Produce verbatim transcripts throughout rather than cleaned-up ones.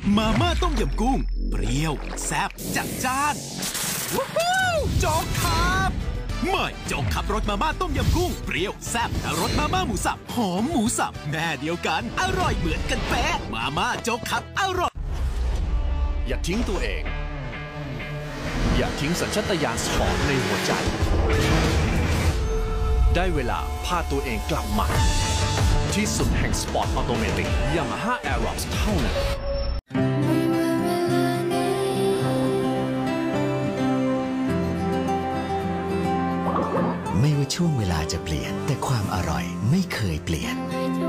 มาม่าต้มยำกุ้งเปรี้ยวแซ่บจัดจ้านว้าวโจ๊กครับใหม่โจ๊กครับรสมาม่าต้มยำกุ้งเปรี้ยวแซ่บและรสมาม่าหมูสับหอมหมูสับแม่เดียวกันอร่อยเหมือนกันเป๊ะมาม่าโจ๊กครับอร่อยอย่าทิ้งตัวเองอย่าทิ้งสัญชาตญาณสปอร์ตในหัวใจได้เวลาพาตัวเองกลับมาที่สุดแห่งสปอร์ตออโตเมติก Yamaha Aerox เท่านั้นไม่ว่าช่วงเวลาจะเปลี่ยนแต่ความอร่อยไม่เคยเปลี่ยน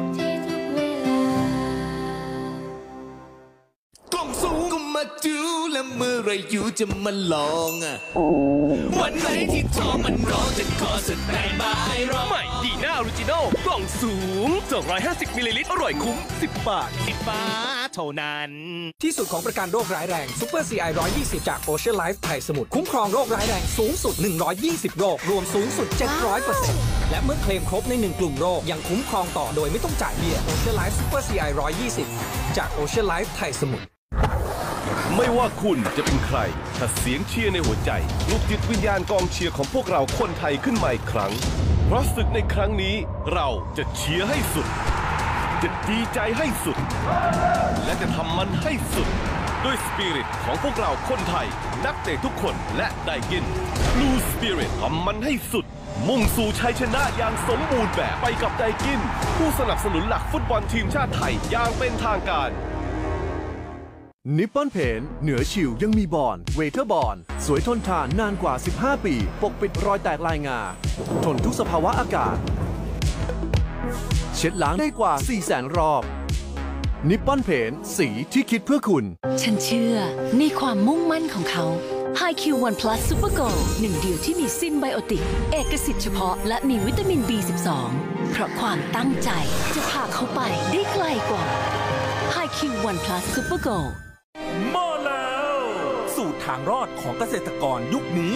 กล่องสูงก็มาดูและเมื่อไรอยู่จะมาลองอ่ะวันไหนที่ท้องมันร้องจะขอสแตนบายรอใหม่ดีน่าออริจินอลกล่องสูงสองร้อยห้าสิบมิลลิลิตรอร่อยคุ้มสิบบาทสิบบาทเท่านั้นที่สุดของประกันโรคร้ายแรงซูเปอร์ ซี ไอ หนึ่งร้อยยี่สิบจาก Ocean Life ไทยสมุทรคุ้มครองโรคร้ายแรงสูงสุดหนึ่งร้อยยี่สิบโรครวมสูงสุด เจ็ดร้อยเปอร์เซ็นต์ และเมื่อเคลมครบในหนึ่งกลุ่มโรคยังคุ้มครองต่อโดยไม่ต้องจ่ายเบี้ย Ocean Life Super ซี ไอ หนึ่งร้อยยี่สิบจาก Ocean Life ไทยสมุทรไม่ว่าคุณจะเป็นใครถ้าเสียงเชียร์ในหัวใจปลุกจิตวิญญาณกองเชียร์ของพวกเราคนไทยขึ้นมาอีกครั้งเพราะศึกในครั้งนี้เราจะเชียร์ให้สุดจะดีใจให้สุดและจะทำมันให้สุดด้วยสปิริตของพวกเราคนไทยนักเตะทุกคนและไดกิน Blue Spirit ทำมันให้สุดมุ่งสู่ชัยชนะอย่างสมบูรณ์แบบไปกับไดกินผู้สนับสนุนหลักฟุตบอลทีมชาติไทยอย่างเป็นทางการนิปปอนเพนเหนือชิวยังมีบอนเวเทอร์บอนสวยทนทานนานกว่าสิบห้าปีปกปิดรอยแตกลายงาทนทุกสภาวะอากาศเช็ดล้างได้กว่า สี่แสน รอบนิปปอนเพนสีที่คิดเพื่อคุณฉันเชื่อในความมุ่งมั่นของเขา ไฮ คิว วัน พลัส Super Gold หนึ่งเดียวที่มีซิมไบโอติกเอกสิทธิ์เฉพาะและมีวิตามิน บี สิบสอง เพราะความตั้งใจจะพาเขาไปได้ไกลกว่า ไฮ คิว วัน พลัส Super Gold มาแล้วสูตรทางรอดของเกษตรกรยุคนี้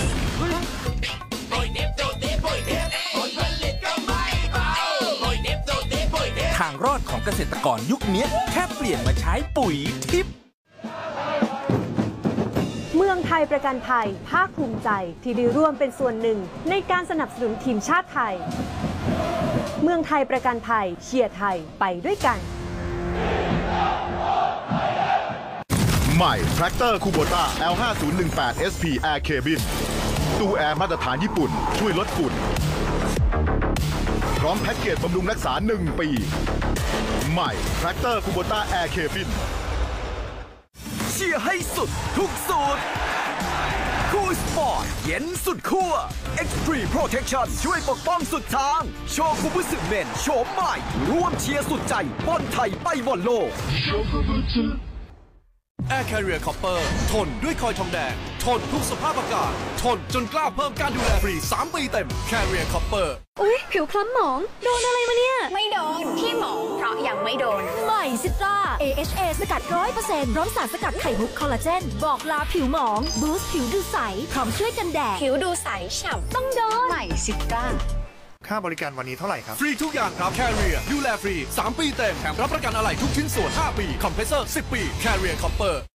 ทางรอดของเกษตรกรยุคนี้แค่เปลี่ยนมาใช้ปุ๋ยทิพย์เมืองไทยประกันภัยภาคภูมิใจที่ได้ร่วมเป็นส่วนหนึ่งในการสนับสนุนทีมชาติไทยเมืองไทยประกันภัยเชียร์ไทยไปด้วยกันใหม่ Tractor Kubota แอล ห้าศูนย์หนึ่งแปด เอส พี Air Cabin ตู้แอร์มาตรฐานญี่ปุ่นช่วยลดฝุ่นพร้อมแพ็กเกจบำรุงรักษาหนึ่งปีใหม่ Tractor Kubota Air Cabin เชียร์ให้สุดทุกสูตรคู่สปอร์ตเย็นสุดขั้ว Extreme Protection ช่วยปกป้องสุดทางโชคุบุสึเมนโฉมใหม่ร่วมเชียร์สุดใจบอลไทยไปบอลโลก Air Carrier Copper ทนด้วยคอยทองแดงทนทุกสภาพอากาศทนจนกล้าเพิ่มการดูแลฟรีสามปีเต็ม Carrier Copper อุ๊ยผิวคล้ำหมองโดนอะไรมาเนี่ยไม่โดนที่หมองเพราะยังไม่โดนใหม่ซิตรา เอ เอช เอ สกัด ร้อยเปอร์เซ็นต์ พร้อมสารสกัดไข่มุกคอลลาเจนบอกลาผิวหมองบูสต์ผิวดูใสพร้อมช่วยกันแดดผิวดูใสฉ่ำต้องโดนใหม่ซิตราค่าบริการวันนี้เท่าไหร่ครับฟรีทุกอย่างครับ Carrier ดูแลฟรีสามปีเต็มแถมรับประกันอะไหล่ทุกชิ้นส่วนห้าปีคอมเพรสเซอร์สิบปี Carrier Copper